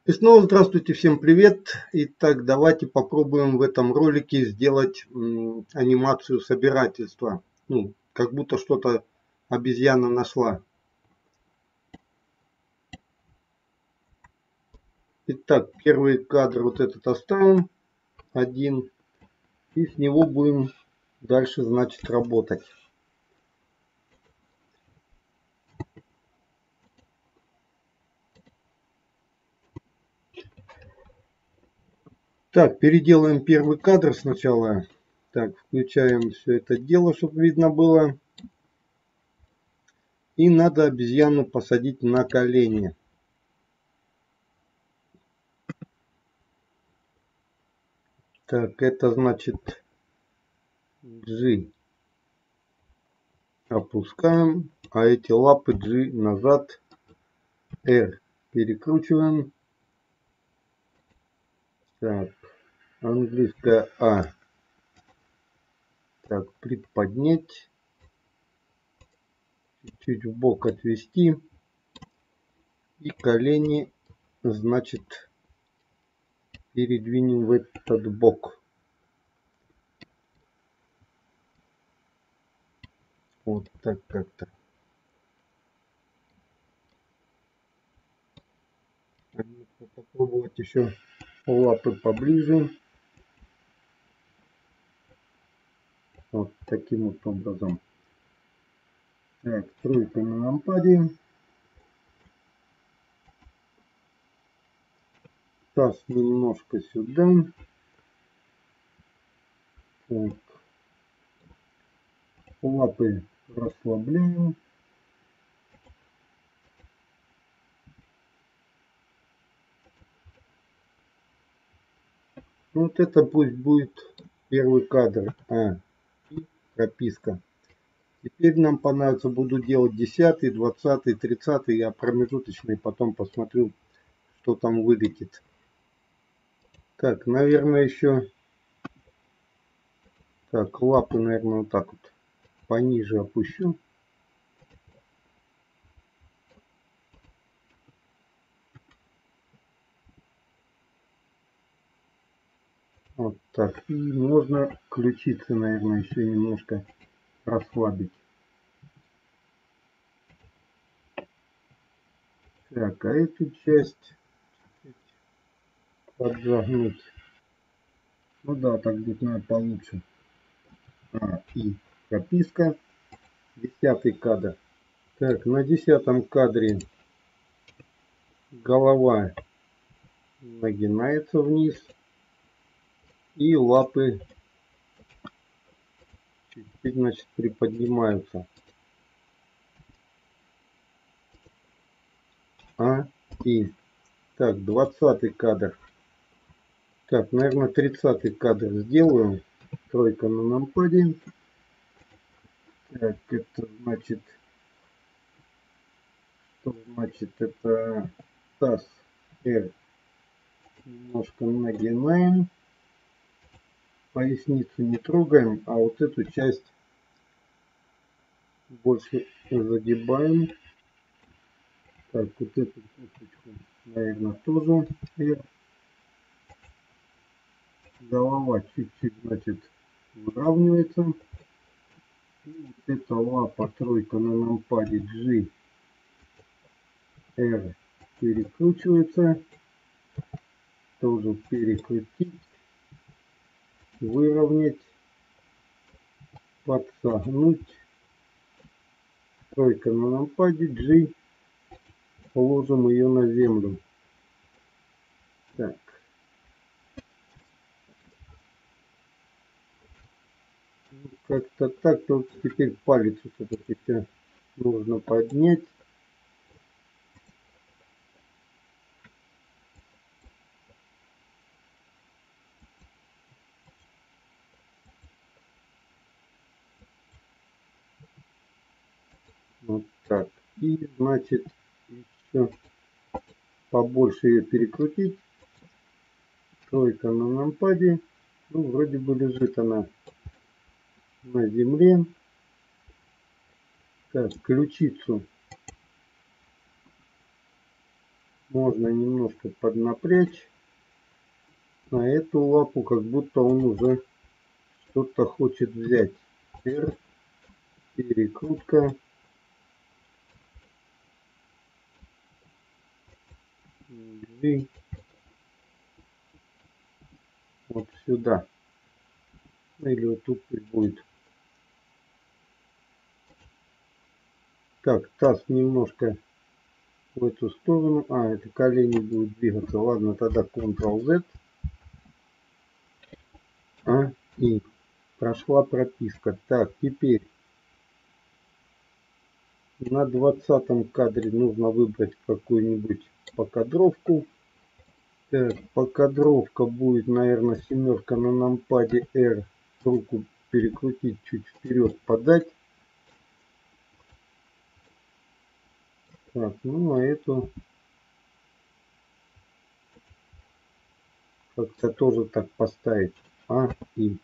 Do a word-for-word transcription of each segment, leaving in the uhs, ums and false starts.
И снова здравствуйте, всем привет. Итак, давайте попробуем в этом ролике сделать м, анимацию собирательства. Ну, как будто что-то обезьяна нашла. Итак, первый кадр вот этот оставим, один. И с него будем дальше, значит, работать. Так, переделаем первый кадр сначала. Так, включаем все это дело, чтобы видно было. И надо обезьяну посадить на колени. Так, это значит G. Опускаем, а эти лапы G назад, R перекручиваем. Так, английская А. Так, приподнять, чуть-чуть в бок отвести и колени, значит, передвинем в этот бок. Вот так как-то. Попробовать еще лапы поближе. Вот таким вот образом. Так, тройка на лампаде. Таз немножко сюда. Так. Лапы расслабляем. Вот это пусть будет первый кадр. А, и прописка. Теперь нам понадобится, буду делать десятый, двадцатый, тридцатый, а промежуточный потом посмотрю, что там вылетит. Так, наверное, еще... Так, лапы, наверное, вот так вот пониже опущу. Вот так. И можно ключицы, наверное, еще немножко расслабить. Так, а эту часть поджагнуть. Ну да, так будет, наверное, получше. А, и прописка. Десятый кадр. Так, на десятом кадре голова нагинается вниз. И лапы чуть-чуть, значит, приподнимаются. А, и. Так, двадцатый кадр. Так, наверное, тридцатый кадр сделаю. Тройка на нампаде. Так, это значит... Что значит? Это таз R. Немножко нагинаем. Поясницу не трогаем, а вот эту часть больше загибаем. Так, вот эту кусочку, наверное, тоже R. Голова чуть-чуть, значит, выравнивается. И вот эта лапа, тройка на нампаде G, R перекручивается. Тоже перекрутить, выровнять, подсогнуть. Тройка на нампаде G. Положим ее на землю. Так. Как-то так. Тут теперь палец все-таки все нужно поднять. Вот так. И значит еще побольше ее перекрутить. Тройка на нампаде. Ну, вроде бы лежит она на земле. Так, ключицу можно немножко поднапрячь. На эту лапу как будто он уже что-то хочет взять. R, перекрутка. И вот сюда. Или вот тут пусть будет. Так, таз немножко в эту сторону. А, это колени будут двигаться. Ладно, тогда контрол зет. А, и прошла прописка. Так, теперь на двадцатом кадре нужно выбрать какую-нибудь покадровку. Так, покадровка будет, наверное, семерка на нампаде R. Руку перекрутить чуть вперед, подать. Так, ну а эту как-то тоже так поставить. А, и.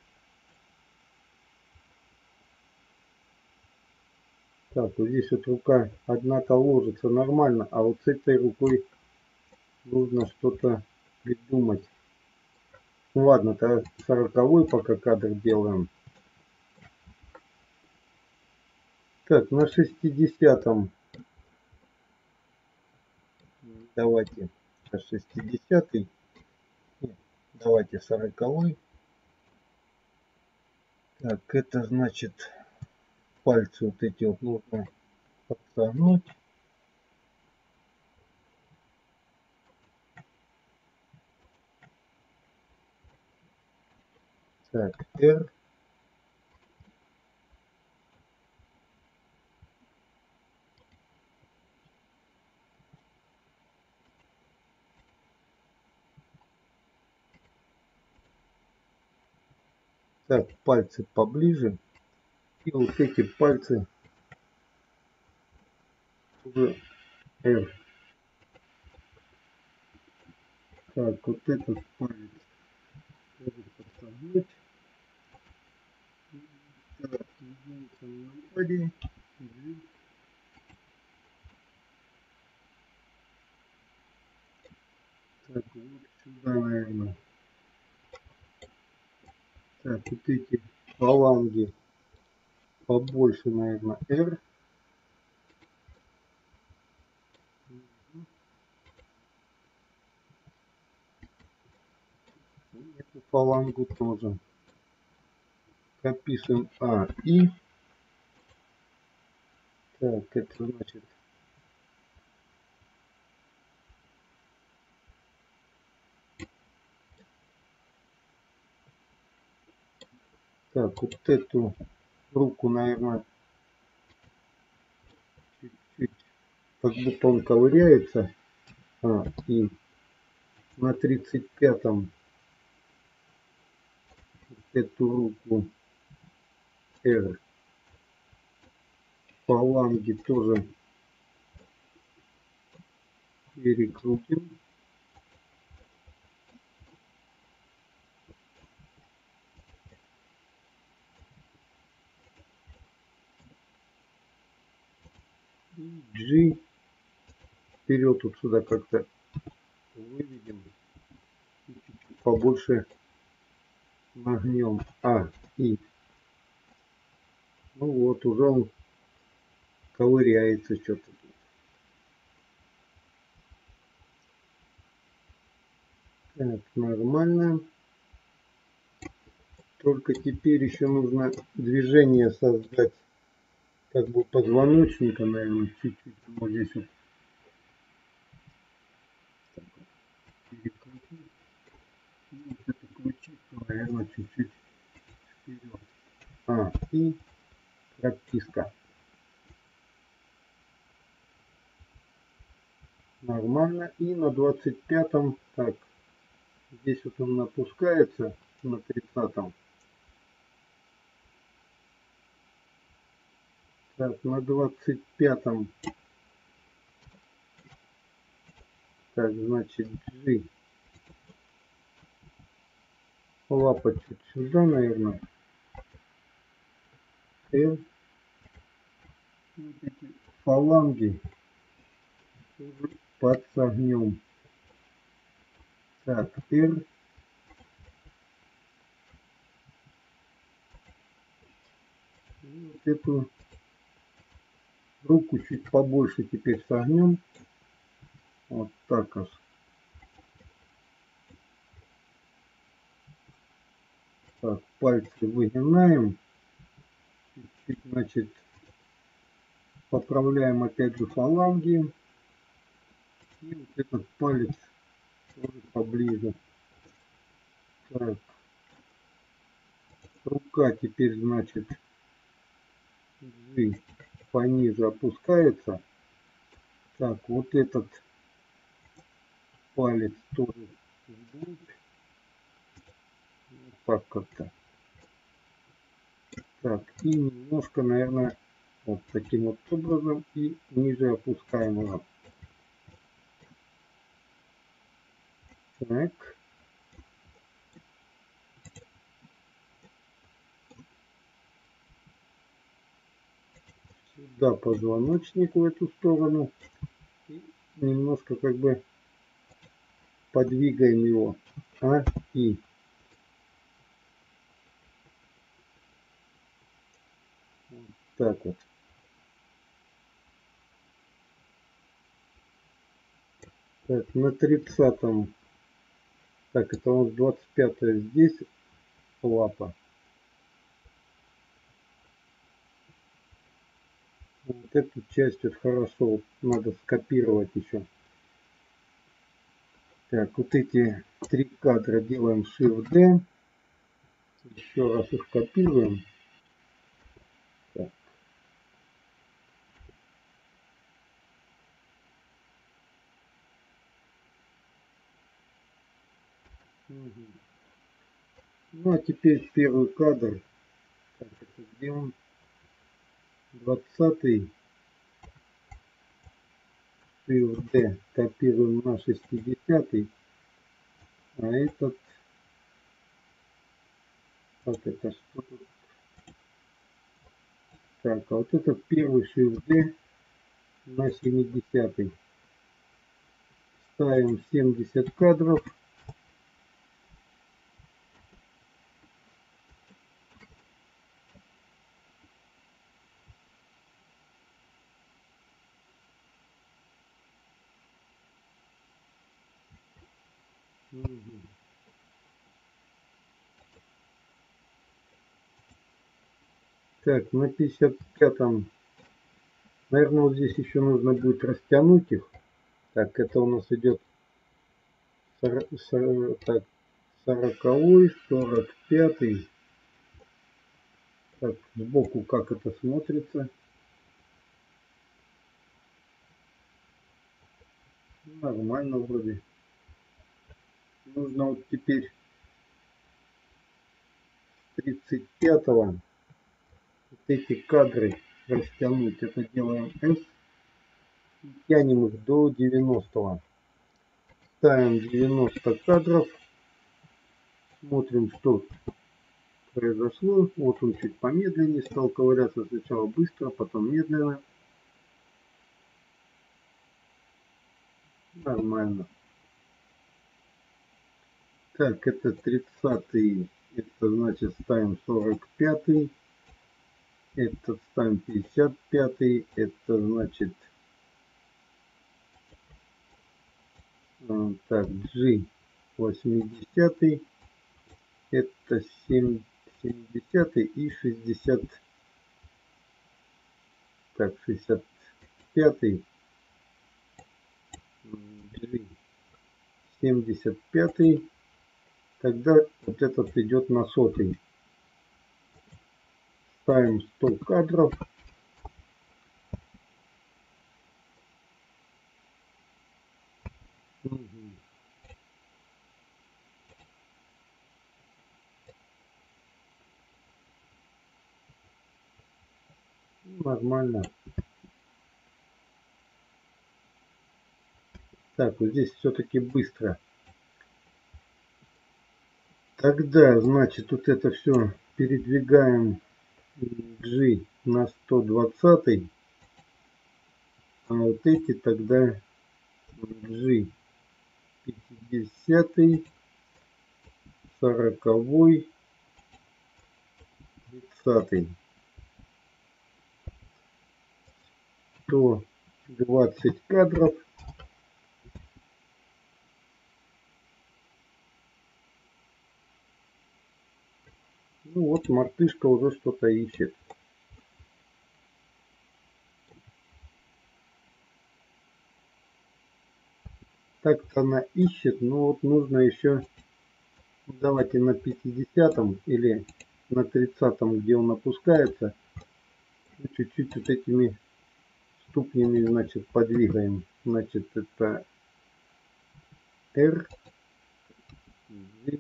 Так, вот здесь вот рука одна-то ложится нормально, а вот с этой рукой нужно что-то придумать. Ну ладно, то сороковой пока кадр делаем. Так, на шестидесятом. Давайте на шестидесятый. Нет, давайте сороковой. Так, это значит пальцы вот эти вот нужно подсогнуть. Так, R. Так, пальцы поближе. И вот эти пальцы уже R. Так, вот этот палец тоже подсогнуть. Так, единица на нампаде. Так, вот сюда, наверное. Так, вот эти фаланги побольше, наверное, R. Эту фалангу тоже. Описываем А, И. Так, это значит... Так, вот эту руку, наверное, чуть-чуть, как будто он ковыряется. А, и на тридцать пятом вот эту руку R. Фаланги тоже перекрутим. G. Вперед вот сюда как-то выведем. Чуть-чуть побольше нагнем. А, И. Ну вот, уже он ковыряется что-то. Так, нормально. Только теперь еще нужно движение создать. Как бы позвоночника, наверное, чуть-чуть. Вот здесь вот. Так, перекрутить. И вот эту ключицу, наверное, чуть-чуть вперед. А, и прописка. Нормально. И на двадцать пятом, так, здесь вот он опускается на тридцатом. Так, на двадцать пятом. Так, значит, G. Лапа чуть сюда, наверное. L. И вот эти фаланги тоже подсогнем. Так, R. И вот эту руку чуть побольше теперь согнем. Вот так аж. Так, пальцы выгинаем. Чуть-чуть, значит, поправляем опять же фаланги. И вот этот палец тоже поближе. Так. Рука теперь, значит, G пониже опускается. Так, вот этот палец тоже вглубь. Вот так как-то. Так, и немножко, наверное, вот таким вот образом и ниже опускаем его. Так. Сюда позвоночник в эту сторону. И немножко как бы подвигаем его. А, и. Вот так вот. Так, на тридцатом. Так, это у нас двадцать пятое здесь лапа. Вот эту часть вот хорошо вот надо скопировать еще. Так, вот эти три кадра делаем Shift-D. Еще раз их копируем. Так. Угу. Ну а теперь первый кадр. Так, это где он? двадцатый. Shift-D. Копируем на шестидесятый. А этот... Так, это что тут? Так, а вот этот первый Shift-D на семидесятый. Ставим семьдесят кадров. Угу. Так, на пятьдесят пятом, наверное, вот здесь еще нужно будет растянуть их. Так, это у нас идет сороковой, сорок пятый. Так, сбоку как это смотрится. Нормально вроде. Нужно вот теперь тридцать пятого вот эти кадры растянуть. Это делаем S. И тянем их до девяностого. Ставим девяносто кадров. Смотрим, что произошло. Вот он чуть помедленнее стал ковыряться. Сначала быстро, потом медленно. Нормально. Так, это тридцатый. Это значит ставим сорок пятый. Это ставим пятьдесят пятый. Это значит... Так, G восьмидесятый. Это семидесятый и шестьдесят. Так, шестьдесят пятый. G семьдесят пятый. Тогда вот этот идет на сотый. Ставим сто кадров. Угу. Нормально. Так, вот здесь все-таки быстро. Тогда, значит, вот это все передвигаем G на сто двадцатый. А вот эти тогда G пятьдесят, сорок, тридцать, сто двадцать кадров. Ну вот, мартышка уже что-то ищет. Так-то она ищет, но вот нужно еще, давайте на пятидесятом или на тридцатом, где он опускается, чуть-чуть вот этими ступнями, значит, подвигаем. Значит, это R, G.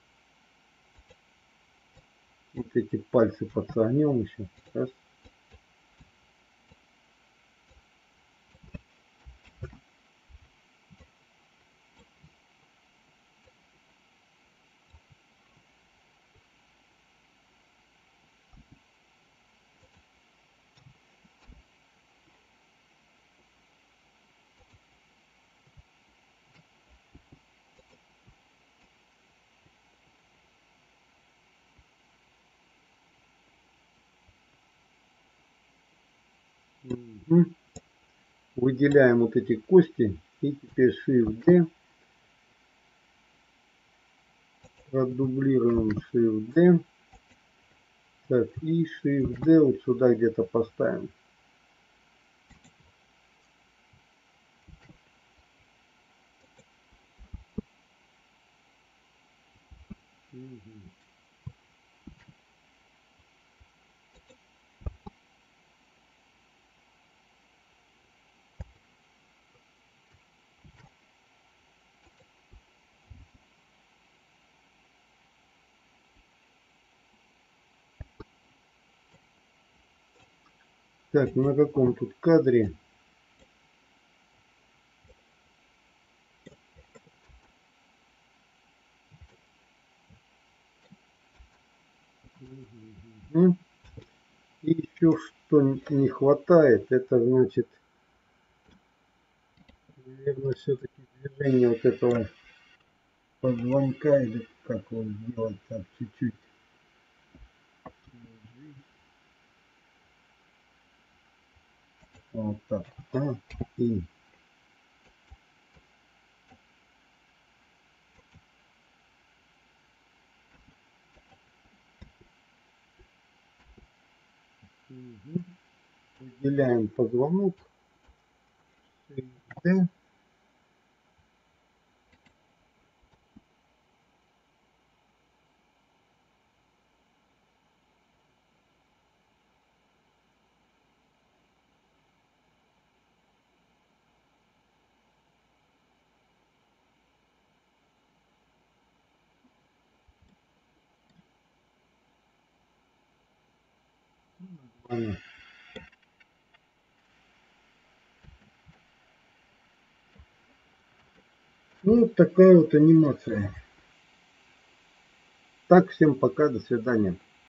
Вот эти пальцы подсогнем еще. Раз. Угу. Выделяем вот эти кости и теперь Shift D, продублируем Shift D, так, и Shift D вот сюда где-то поставим. Угу. Так, на каком тут кадре? Угу. И еще что не хватает, это значит, наверное, все-таки движение вот этого позвонка, или как его сделать так чуть-чуть. Вот так. А, и угу. Выделяем позвонок. D. Ну, вот такая вот анимация. Так, всем пока, до свидания.